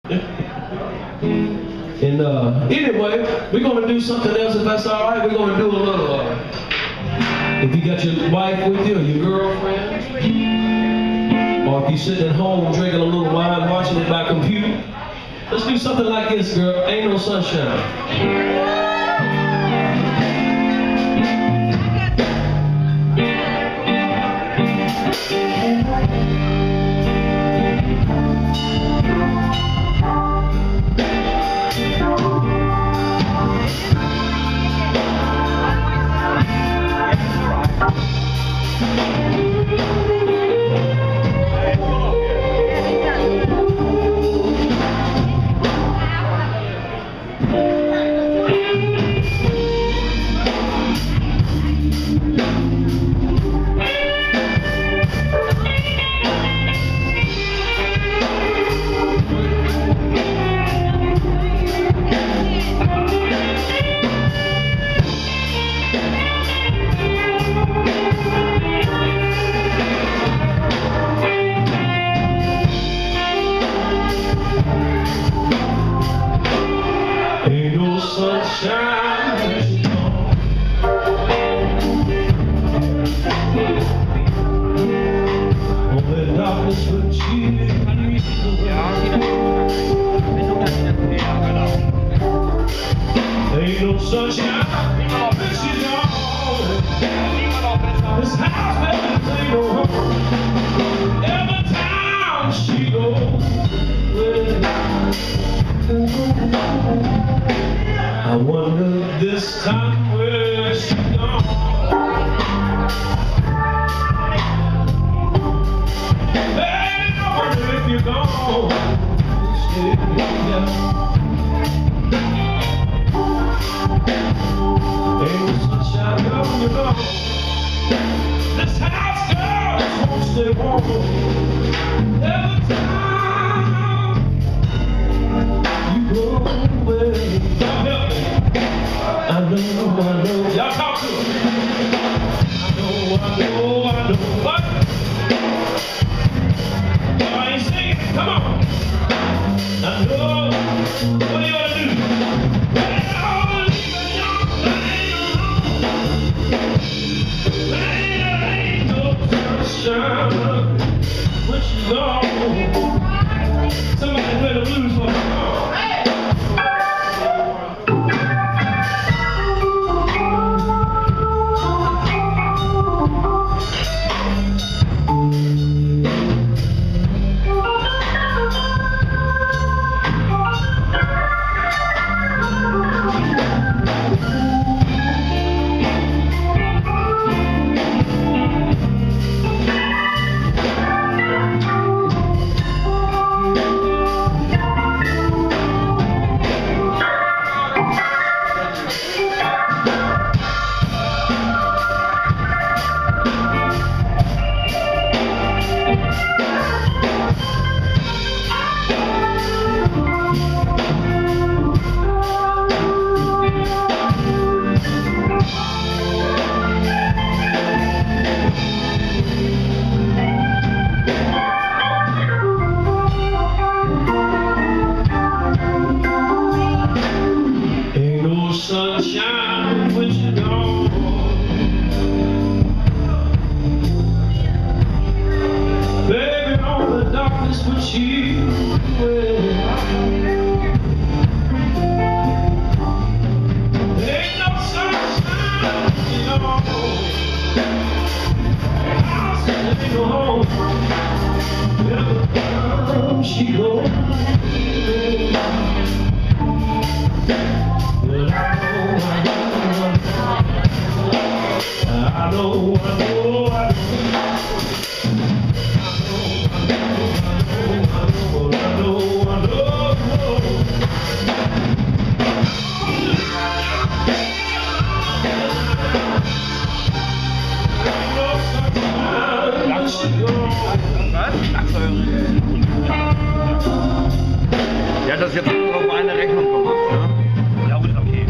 And anyway, we're gonna do something else if that's all right. We're gonna do a little, if you got your wife with you or your girlfriend, or if you're sitting at home drinking a little wine, watching it by computer, let's do something like this, girl. Ain't no sunshine. I wonder this time where she gone. Baby, I wonder if you're gone. Ain't no sunshine when you're gone. This house, girl, won't stay warm. Every time you go away. I know. Y'all talk to him. I know. What? I ain't singing. Come on. I know. What do you want to do? Well, leave a young thing alone. Ain't no sunshine when she's gone. Somebody play the blues for me. Sunshine when you're gone. Baby, all the darkness when she's away. Ain't no sunshine when you're gone. House ain't no home. Every time she goes. I know. Ja, das ist jetzt auf eine Rechnung gemacht, ne? Ja, gut, okay.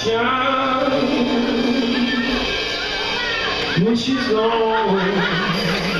shine when she's gone.